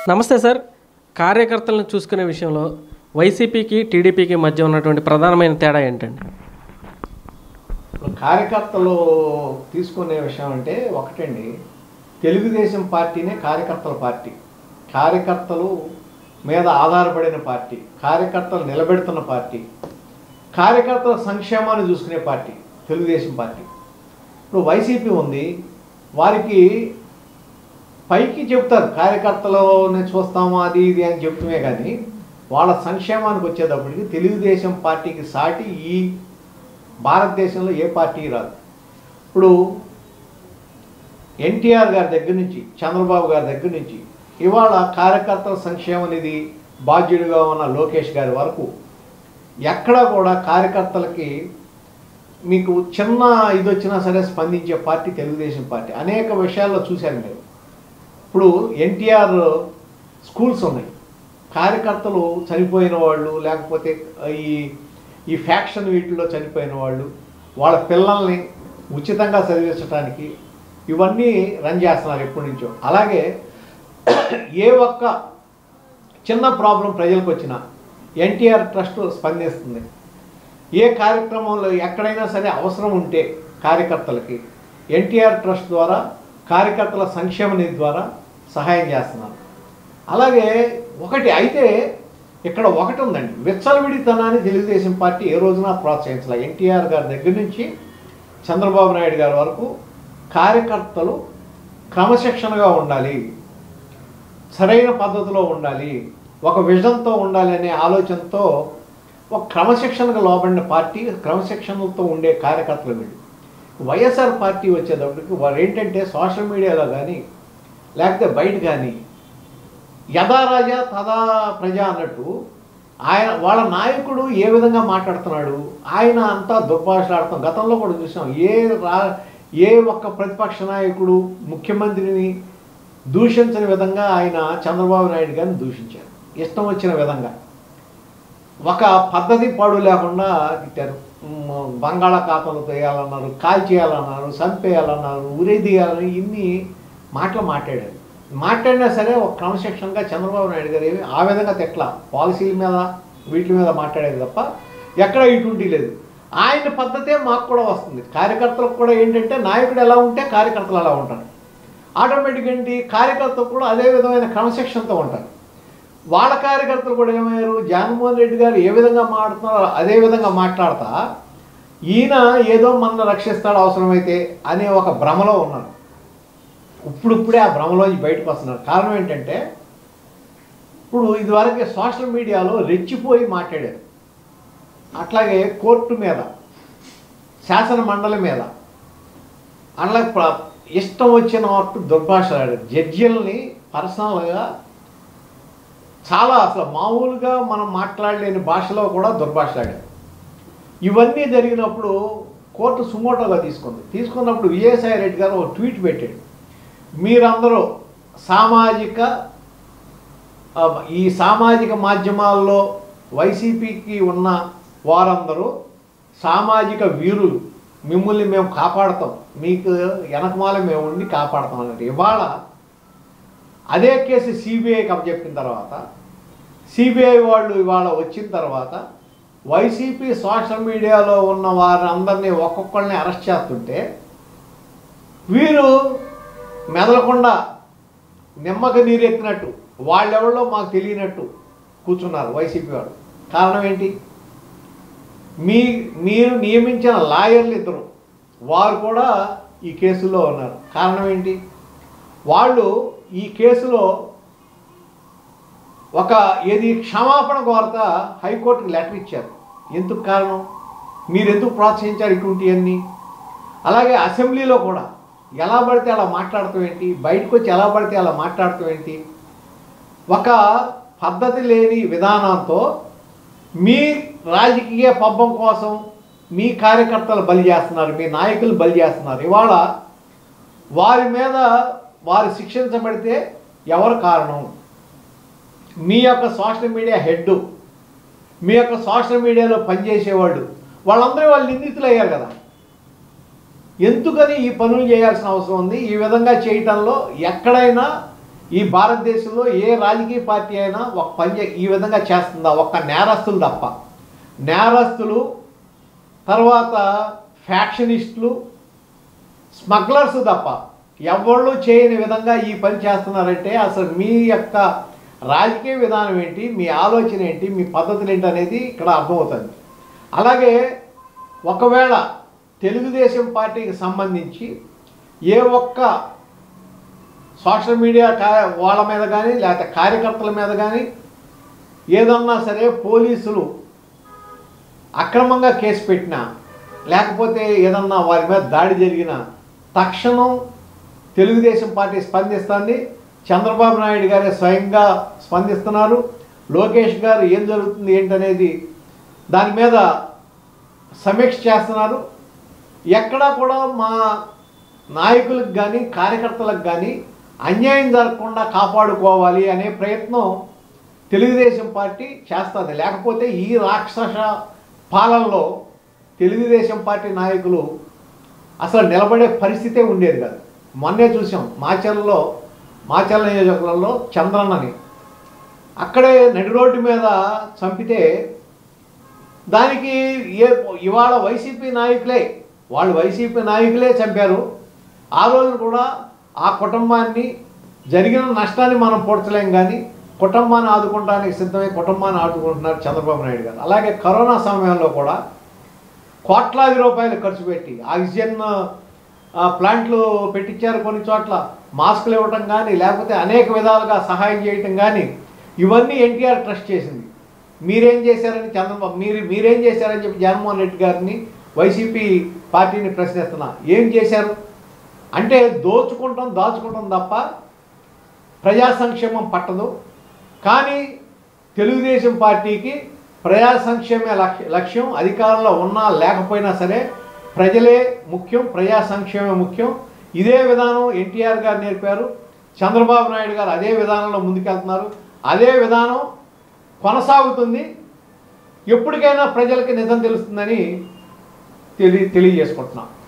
నమస్తే సార్. కార్యకర్తలను చూసుకునే విషయంలో వైసీపీకి టీడీపీకి మధ్య ఉన్నటువంటి ప్రధానమైన తేడా ఏంటండి? కార్యకర్తలు తీసుకునే విషయం అంటే ఒకటండి, తెలుగుదేశం పార్టీనే కార్యకర్తల పార్టీ, కార్యకర్తలు మీద ఆధారపడిన పార్టీ, కార్యకర్తలు నిలబెడుతున్న పార్టీ, కార్యకర్తల సంక్షేమాన్ని చూసుకునే పార్టీ తెలుగుదేశం పార్టీ. ఇప్పుడు వైసీపీ ఉంది, వారికి పైకి చెప్తారు కార్యకర్తలని చూస్తాము అది ఇది అని చెప్తుమే, కానీ వాళ్ళ సంక్షేమానికి వచ్చేటప్పటికి తెలుగుదేశం పార్టీకి సాటి ఈ భారతదేశంలో ఏ పార్టీ రాదు. ఇప్పుడు ఎన్టీఆర్ గారి దగ్గర నుంచి చంద్రబాబు గారి దగ్గర నుంచి ఇవాళ కార్యకర్తల సంక్షేమ నిధి బాధ్యుడిగా ఉన్న లోకేష్ గారి వరకు ఎక్కడా కూడా కార్యకర్తలకి మీకు చిన్న ఇది వచ్చినా సరే స్పందించే పార్టీ తెలుగుదేశం పార్టీ. అనేక విషయాల్లో చూశారు మీరు. ఇప్పుడు ఎన్టీఆర్ స్కూల్స్ ఉన్నాయి, కార్యకర్తలు చనిపోయిన వాళ్ళు లేకపోతే ఈ ఫ్యాక్షన్ వీటిల్లో చనిపోయిన వాళ్ళు వాళ్ళ పిల్లల్ని ఉచితంగా చదివించడానికి ఇవన్నీ రన్ చేస్తున్నారు ఎప్పటి నుంచో. అలాగే ఏ ఒక్క చిన్న ప్రాబ్లం ప్రజలకు వచ్చినా ఎన్టీఆర్ ట్రస్ట్ స్పందిస్తుంది. ఏ కార్యక్రమంలో ఎక్కడైనా సరే అవసరం ఉంటే కార్యకర్తలకి ఎన్టీఆర్ ట్రస్ట్ ద్వారా కార్యకర్తల సంక్షేమ నిధి ద్వారా సహాయం చేస్తున్నారు. అలాగే ఒకటి అయితే ఇక్కడ ఒకటి ఉందండి, విచ్చలవిడితనాన్ని తెలుగుదేశం పార్టీ ఏ రోజున ప్రోత్సహించాలి. ఎన్టీఆర్ గారి దగ్గర నుంచి చంద్రబాబు నాయుడు గారి వరకు కార్యకర్తలు క్రమశిక్షణగా ఉండాలి, సరైన పద్ధతిలో ఉండాలి, ఒక విజన్తో ఉండాలి అనే ఆలోచనతో ఒక క్రమశిక్షణకు లోబడిన పార్టీ, క్రమశిక్షణలతో ఉండే కార్యకర్తలు వీళ్ళు. వైఎస్ఆర్ పార్టీ వచ్చేటప్పటికి వారు ఏంటంటే సోషల్ మీడియాలో కానీ లేకపోతే బయట కానీ యథా రాజా తదా ప్రజ అన్నట్టు ఆయన వాళ్ళ నాయకుడు ఏ విధంగా మాట్లాడుతున్నాడు, ఆయన అంతా దుర్భాషలాడతాం. గతంలో కూడా చూసాం, ఏ ఒక్క ప్రతిపక్ష నాయకుడు ముఖ్యమంత్రిని దూషించని విధంగా ఆయన చంద్రబాబు నాయుడు గారిని దూషించారు, ఇష్టం వచ్చిన విధంగా. ఒక పద్ధతి పాడు లేకుండా తిట్టారు. బంగాళాఖాతంలో వేయాలన్నారు, కాల్చేయాలన్నారు, చంపేయాలన్నారు, ఉరేదీయాలని ఇన్ని మాటలు మాట్లాడినా సరే ఒక క్రమశిక్షణగా చంద్రబాబు నాయుడు గారు ఏమి ఆ విధంగా తిట్ల పాలసీల మీద వీటి మీద మాట్లాడేది తప్ప ఎక్కడ ఇటువంటి లేదు. ఆయన పద్ధతే మాకు కూడా వస్తుంది. కార్యకర్తలకు కూడా ఏంటంటే నాయకుడు ఎలా ఉంటే కార్యకర్తలు అలా ఉంటారు. ఆటోమేటిక్ ఏంటి, కార్యకర్తలు కూడా అదే విధమైన క్రమశిక్షణతో ఉంటారు. వాళ్ళ కార్యకర్తలు కూడా ఏమయ్యారు, జగన్మోహన్ రెడ్డి గారు ఏ విధంగా మాట్లాడుతున్నారో అదే విధంగా మాట్లాడతా ఈయన ఏదో మనల్ని రక్షిస్తాడు అవసరమైతే అనే ఒక భ్రమలో ఉన్నారు. ఇప్పుడిప్పుడే ఆ భ్రమలోంచి బయటకు వస్తున్నారు. కారణం ఏంటంటే ఇప్పుడు ఇదివరకు సోషల్ మీడియాలో రెచ్చిపోయి మాట్లాడారు. అట్లాగే కోర్టు మీద, శాసన మండలి మీద అట్లా ఇష్టం వచ్చిన వాటి దుర్భాషలాడారు. జడ్జీలని పర్సనల్గా చాలా అసలు మామూలుగా మనం మాట్లాడలేని భాషలో కూడా దుర్భాషలాడారు. ఇవన్నీ జరిగినప్పుడు కోర్టు సుమోటోగా తీసుకున్నప్పుడు విజయసాయి రెడ్డి గారు ఒక ట్వీట్ పెట్టాడు, మీరందరూ ఈ సామాజిక మాధ్యమాల్లో వైసీపీకి ఉన్న వారందరూ సామాజిక వీరులు, మిమ్మల్ని మేము కాపాడుతాం, మీకు వెనకమాల మేము ఉండి కాపాడుతాం అన్నట్టు. ఇవాళ అదే కేసు సిబిఐకి అప్పచెప్పిన తర్వాత సిబిఐ వాళ్ళు ఇవాళ వచ్చిన తర్వాత వైసీపీ సోషల్ మీడియాలో ఉన్న వారందరినీ ఒక్కొక్కరిని అరెస్ట్ చేస్తుంటే వీరు మెదలకుండా నిమ్మక నీరెత్తినట్టు వాళ్ళెవరిలో మాకు తెలియనట్టు కూర్చున్నారు వైసీపీ వాళ్ళు. కారణం ఏంటి, మీరు నియమించిన లాయర్లు ఇద్దరు వారు కూడా ఈ కేసులో ఉన్నారు. కారణం ఏంటి, వాళ్ళు ఈ కేసులో క్షమాపణ కోరతా హైకోర్టుకి లెటర్ ఇచ్చారు. ఎందుకు కారణం, మీరు ఎందుకు ప్రోత్సహించారు ఇటువంటివన్నీ. అలాగే అసెంబ్లీలో కూడా ఎలా పడితే అలా మాట్లాడతాం ఏంటి, బయటకు వచ్చి ఎలా పడితే అలా మాట్లాడతాం ఏంటి, ఒక పద్ధతి లేని విధానంతో మీ రాజకీయ పబ్బం కోసం మీ కార్యకర్తలు బలి చేస్తున్నారు, మీ నాయకులు బలి చేస్తున్నారు. ఇవాళ వారి మీద వారు శిక్షించబడితే ఎవరు కారణం, మీ యొక్క సోషల్ మీడియా హెడ్, మీ యొక్క సోషల్ మీడియాలో పనిచేసేవాళ్ళు, వాళ్ళందరూ వాళ్ళు నిందితులు అయ్యారు కదా. ఎందుకని ఈ పనులు చేయాల్సిన అవసరం ఉంది? ఈ విధంగా చేయటంలో ఎక్కడైనా ఈ భారతదేశంలో ఏ రాజకీయ పార్టీ అయినా ఒక పని ఈ విధంగా చేస్తుందా? ఒక్క నేరస్తులు తప్ప. నేరస్తులు, తర్వాత ఫ్యాక్షనిస్టులు, స్మగ్లర్స్ తప్ప ఎవళ్ళు చేయని విధంగా ఈ పని చేస్తున్నారంటే అసలు మీ యొక్క రాజకీయ విధానం ఏంటి, మీ ఆలోచన ఏంటి, మీ పద్ధతులు ఏంటి అనేది ఇక్కడ అర్థమవుతుంది. అలాగే ఒకవేళ తెలుగుదేశం పార్టీకి సంబంధించి ఏ ఒక్క సోషల్ మీడియా వాళ్ళ మీద కానీ లేకపోతే కార్యకర్తల మీద కానీ ఏదన్నా సరే పోలీసులు అక్రమంగా కేసు పెట్టినా లేకపోతే ఏదన్నా వారి మీద దాడి జరిగిన తక్షణం తెలుగుదేశం పార్టీ స్పందిస్తుంది. చంద్రబాబు నాయుడు గారే స్వయంగా స్పందిస్తున్నారు. లోకేష్ గారు ఏం జరుగుతుంది ఏంటనేది దాని మీద సమీక్ష చేస్తున్నారు. ఎక్కడా కూడా మా నాయకులకు కానీ కార్యకర్తలకు కానీ అన్యాయం జరగకుండా కాపాడుకోవాలి అనే ప్రయత్నం తెలుగుదేశం పార్టీ చేస్తుంది. లేకపోతే ఈ రాక్షస పాలనలో తెలుగుదేశం పార్టీ నాయకులు అసలు నిలబడే పరిస్థితే ఉండేది కాదు. మొన్నే చూసాం మాచర్ల నియోజకవర్గంలో చంద్రన్నని అక్కడే నడి రోడ్డు మీద చంపితే దానికి ఇవాళ వైసీపీ నాయకులే చంపారు. ఆ రోజు కూడా ఆ కుటుంబాన్ని జరిగిన నష్టాన్ని మనం పూడ్చలేం, కానీ కుటుంబాన్ని ఆదుకోవడానికి సిద్ధమై కుటుంబాన్ని ఆదుకుంటున్నారు చంద్రబాబు నాయుడు గారు. అలాగే కరోనా సమయంలో కూడా కోట్లాది రూపాయలు ఖర్చు పెట్టి ఆక్సిజన్ ప్లాంట్లు పెట్టించారు. కొన్ని చోట్ల మాస్కులు ఇవ్వటం కానీ లేకపోతే అనేక విధాలుగా సహాయం చేయటం కానీ ఇవన్నీ ఎన్టీఆర్ ట్రస్ట్ చేసింది. మీరేం చేశారని మీరేం చేశారని చెప్పి జగన్మోహన్ రెడ్డి గారిని వైసీపీ పార్టీని ప్రశ్నిస్తున్నా. ఏం చేశారు అంటే దాచుకుంటాం తప్ప ప్రజా సంక్షేమం పట్టదు. కానీ తెలుగుదేశం పార్టీకి ప్రజా సంక్షేమే లక్ష్యం. అధికారంలో ఉన్నా లేకపోయినా సరే ప్రజలే ముఖ్యం, ప్రజా సంక్షేమే ముఖ్యం. ఇదే విధానం ఎన్టీఆర్ గారు నేర్పారు. చంద్రబాబు నాయుడు గారు అదే విధానంలో ముందుకెళ్తున్నారు. అదే విధానం కొనసాగుతుంది. ఎప్పటికైనా ప్రజలకి నిజం తెలుస్తుందని తెలియజేసుకుంటున్నాం.